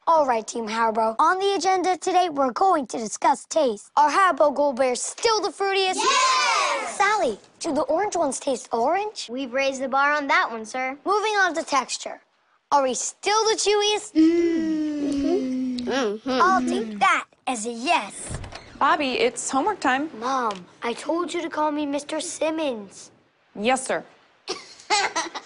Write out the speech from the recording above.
All right, Team Haribo. On the agenda today, we're going to discuss taste. Are Haribo Gold Bears still the fruitiest? Yes! Sally, do the orange ones taste orange? We've raised the bar on that one, sir. Moving on to texture. Are we still the chewiest? I'll take that as a yes. Bobby, it's homework time. Mom, I told you to call me Mr. Simmons. Yes, sir.